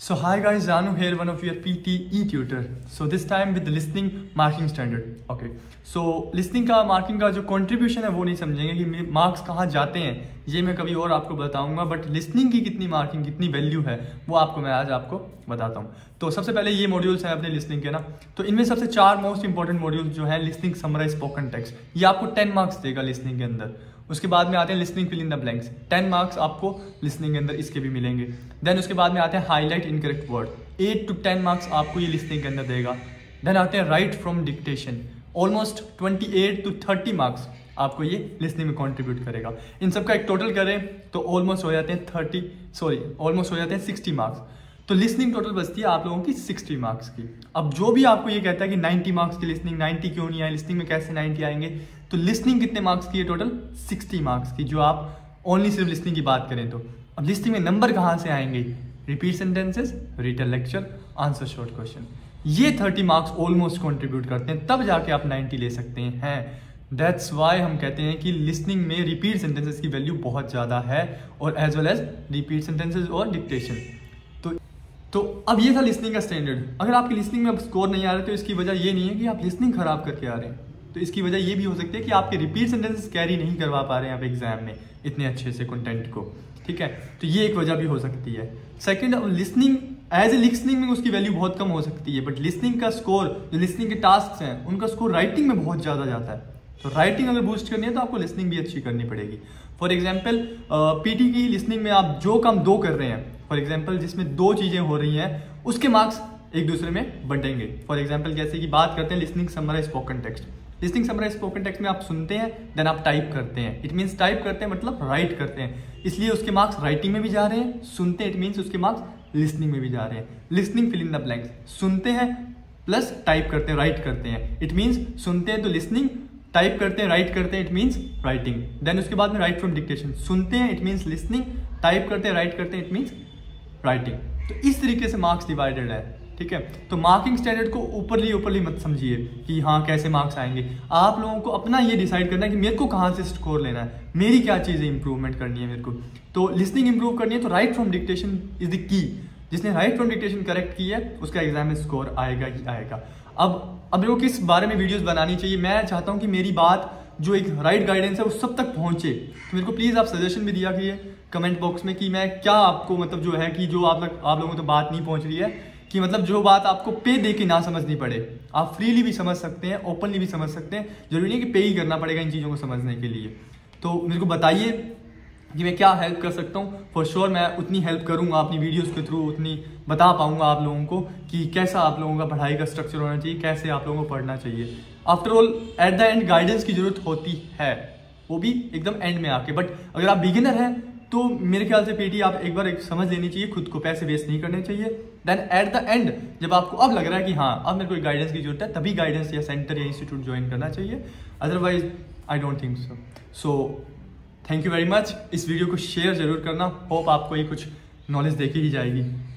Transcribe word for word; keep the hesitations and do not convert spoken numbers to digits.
So hi guys, Janu here, one of your P T E tutor. So this time with the listening marking standard. Okay. So listening का marking का जो contribution है वो नहीं समझेंगे कि marks कहाँ जाते हैं, ये मैं कभी और आपको बताऊंगा. बट listening की कितनी marking, कितनी value है वो आपको मैं आज आपको बताता हूँ. तो सबसे पहले ये modules हैं अपने listening के ना. तो इनमें सबसे चार most important modules जो है listening, summarize, spoken text, ये आपको टेन marks देगा listening के अंदर. उसके बाद में आते हैं listening fill in the blanks, ten marks आपको लिसनिंग के अंदर इसके भी मिलेंगे. देन उसके बाद में आते हैं highlight incorrect word, eight to ten marks आपको ये लिसनिंग के अंदर देगा. देन आते हैं write from dictation, almost twenty eight to thirty marks आपको ये लिसनिंग में कंट्रीब्यूट करेगा. इन सब का एक टोटल करें तो ऑलमोस्ट हो जाते हैं थर्टी सॉरी ऑलमोस्ट हो जाते हैं सिक्सटी मार्क्स. तो लिसनिंग टोटल बचती है आप लोगों की सिक्सटी मार्क्स की. अब जो भी आपको ये कहता है कि नाइन्टी मार्क्स की लिसनिंग, नाइन्टी क्यों नहीं आए लिसनिंग में, कैसे नाइन्टी आएंगे, तो लिसनिंग कितने मार्क्स की है टोटल, सिक्सटी मार्क्स की, जो आप ओनली सिर्फ लिसनिंग की बात करें तो. अब लिसनिंग में नंबर कहाँ से आएंगे, repeat sentences, read lecture, answer short question, ये थर्टी मार्क्स ऑलमोस्ट कंट्रीब्यूट करते हैं, तब जाके आप नाइन्टी ले सकते हैं. दैट्स वाई हम कहते हैं कि लिसनिंग में रिपीट सेंटेंसेस की वैल्यू बहुत ज़्यादा है, और as well as repeat sentences और डिक्टेशन. तो तो अब ये था लिसनिंग का स्टैंडर्ड. अगर आपकी लिसनिंग में अब स्कोर नहीं आ रहा तो इसकी वजह ये नहीं है कि आप लिसनिंग खराब करके आ रहे हैं, तो इसकी वजह ये भी हो सकती है कि आपके रिपीट सेंटेंसेस कैरी नहीं करवा पा रहे हैं आप एग्जाम में इतने अच्छे से कंटेंट को. ठीक है, तो ये एक वजह भी हो सकती है. Second, listening as a listening में उसकी वैल्यू बहुत कम हो सकती है, बट लिसनिंग का स्कोर, जो लिसनिंग के टास्क हैं उनका स्कोर राइटिंग में बहुत ज़्यादा जाता है. तो राइटिंग अगर बूस्ट करनी है तो आपको लिसनिंग भी अच्छी करनी पड़ेगी. फॉर एग्जाम्पल पीटी की लिसनिंग में आप जो काम दो कर रहे हैं, फॉर एग्जाम्पल जिसमें दो चीज़ें हो रही हैं, उसके मार्क्स एक दूसरे में बंटेंगे. फॉर एग्जाम्पल जैसे कि बात करते हैं listening summarise spoken text. Listening summarise spoken text में आप सुनते हैं, देन आप टाइप करते हैं. इट मीन्स टाइप करते हैं मतलब राइट करते हैं, इसलिए उसके मार्क्स राइटिंग में भी जा रहे हैं. सुनते हैं इट मीन्स उसके मार्क्स लिसनिंग में भी जा रहे हैं. Listening fill in the blanks, सुनते हैं प्लस टाइप करते हैं, राइट करते हैं. इट मीन्स सुनते हैं तो लिसनिंग, टाइप करते हैं, राइट करते हैं, इट मीन्स राइटिंग. देन उसके बाद में राइट फ्रॉम डिक्टेशन, सुनते हैं इट मीन्स लिसनिंग, टाइप करते हैं, राइट करते हैं, इट मीन्स राइटिंग. तो इस तरीके से मार्क्स डिवाइडेड है. ठीक है, तो मार्किंग स्टैंडर्ड को ऊपरली ऊपरली मत समझिए कि हाँ कैसे मार्क्स आएंगे. आप लोगों को अपना ये डिसाइड करना है कि मेरे को कहाँ से स्कोर लेना है, मेरी क्या चीज़ें इंप्रूवमेंट करनी है मेरे को. तो लिसनिंग इंप्रूव करनी है तो write from dictation is the key. जिसने राइट फ्रॉम डिक्टेशन करेक्ट की है उसका एग्जाम में स्कोर आएगा ही आएगा. अब अब मेरे को किस बारे में वीडियोस बनानी चाहिए, मैं चाहता हूँ कि मेरी बात जो एक राइट गाइडेंस है वो सब तक पहुँचे. तो मेरे को प्लीज़ आप सजेशन भी दिया कीजिए कमेंट बॉक्स में कि मैं क्या आपको मतलब जो है कि जो आप लग, आप लोगों को तो बात नहीं पहुँच रही है, कि मतलब जो बात आपको पे दे के ना समझनी पड़े, आप फ्रीली भी समझ सकते हैं, ओपनली भी समझ सकते हैं. जरूरी नहीं कि पे ही करना पड़ेगा इन चीज़ों को समझने के लिए. तो मेरे को बताइए कि मैं क्या हेल्प कर सकता हूँ. फॉर श्योर मैं उतनी हेल्प करूँगा अपनी वीडियोस के थ्रू, उतनी बता पाऊँगा आप लोगों को कि कैसा आप लोगों का पढ़ाई का स्ट्रक्चर होना चाहिए, कैसे आप लोगों को पढ़ना चाहिए. After all at the end guidance की जरूरत होती है, वो भी एकदम एंड में आके. बट अगर आप बिगिनर हैं तो मेरे ख्याल से पीटी आप एक बार एक समझ लेनी चाहिए, खुद को पैसे वेस्ट नहीं करने चाहिए. देन एट द एंड जब आपको अब लग रहा है कि हाँ अब मेरे को गाइडेंस की जरूरत है, तभी गाइडेंस या सेंटर या इंस्टीट्यूट ज्वाइन करना चाहिए. Otherwise I don't think so. So thank you very much. इस वीडियो को शेयर जरूर करना. होप आपको ये कुछ नॉलेज देके ही जाएगी.